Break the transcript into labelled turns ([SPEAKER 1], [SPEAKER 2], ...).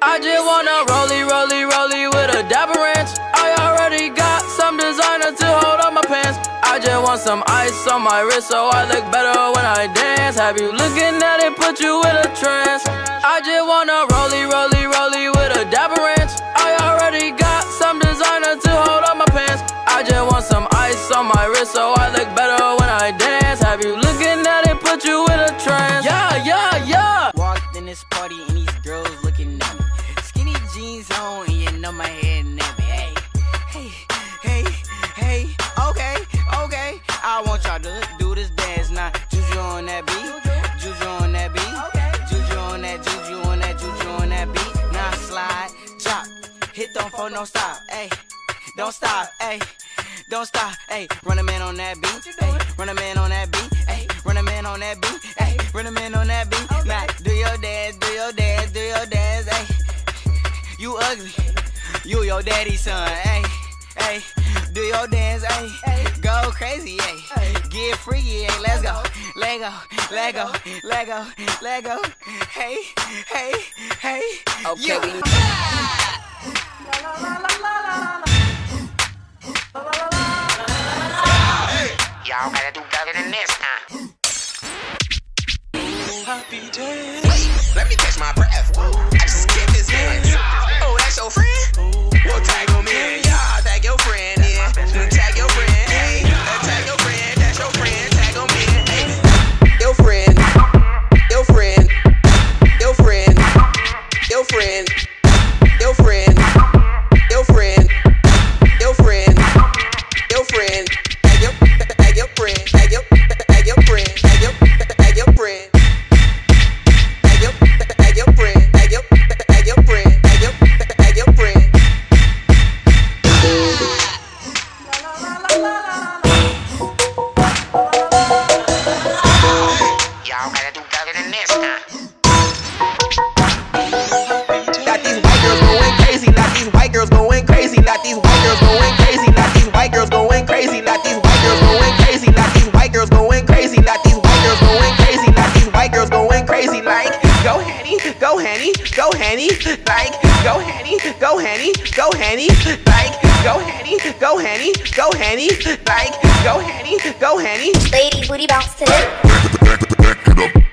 [SPEAKER 1] I just wanna rollie with a dapper ranch. I already got some designer to hold on my pants. I just want some ice on my wrist so I look better when I dance. Have you looking at it, put you in a trance. I just wanna rollie with a dapper ranch. I already got some designer to hold on my pants. I just want some ice on my wrist so I look better when I dance. Have you looking at it, put you in a trance. Yeah.
[SPEAKER 2] Walked in this party and these girls looking at me. Skinny jeans on and you know my head nappy. Hey, okay. I want y'all to do this dance now. Juju on that beat, juju on that beat, juju on that, juju on that, juju on that beat. Now slide, drop, hit don't fall, no stop, ayy. Don't stop, ayy. Don't stop, ayy. Run a man on that beat, ayy. Run a man on that beat, ayy. Run a man on that beat, ayy. Run a man on that beat. Now do your dance, ayy. You ugly, you your daddy's son, ayy. Do your dance, ayy. Go crazy, ayy. Get freaky, ayy. Let's go. Let go. Hey.
[SPEAKER 1] Okay, we
[SPEAKER 3] Y'all gotta do better than this, huh?
[SPEAKER 4] Happy day.
[SPEAKER 3] Wait, let me catch my breath. I just kicked his hands. Oh, that's your friend? Well, tag him in. Yeah, tag your friend in. Tag your friend. Hey, tag your friend. That's your friend. Tag him in. Hey, your friend. Your friend. Your friend. Your friend. Your friend. Your friend. Your friend. Your friend. Tag your friend. Tag your friend. Tag your friend. Tag your friend. Tag your friend. Tag your friend. Tag your friend. Tag your friend. Y'all gotta do better than this, huh? Got these white girls going crazy. Got these white girls going crazy. Got these white girls going crazy. Got these white girls going crazy. Got these white girls going crazy. Got these white girls going crazy. Got these white girls going crazy. Got these white girls going crazy. Like go Henny, go Henny, go Henny. Like go Henny, go Henny, go Henny. Like go Henny, go Henny, go Henny. Like go Henny, go Henny.
[SPEAKER 5] Lady booty bounce to it.
[SPEAKER 6] Back it up.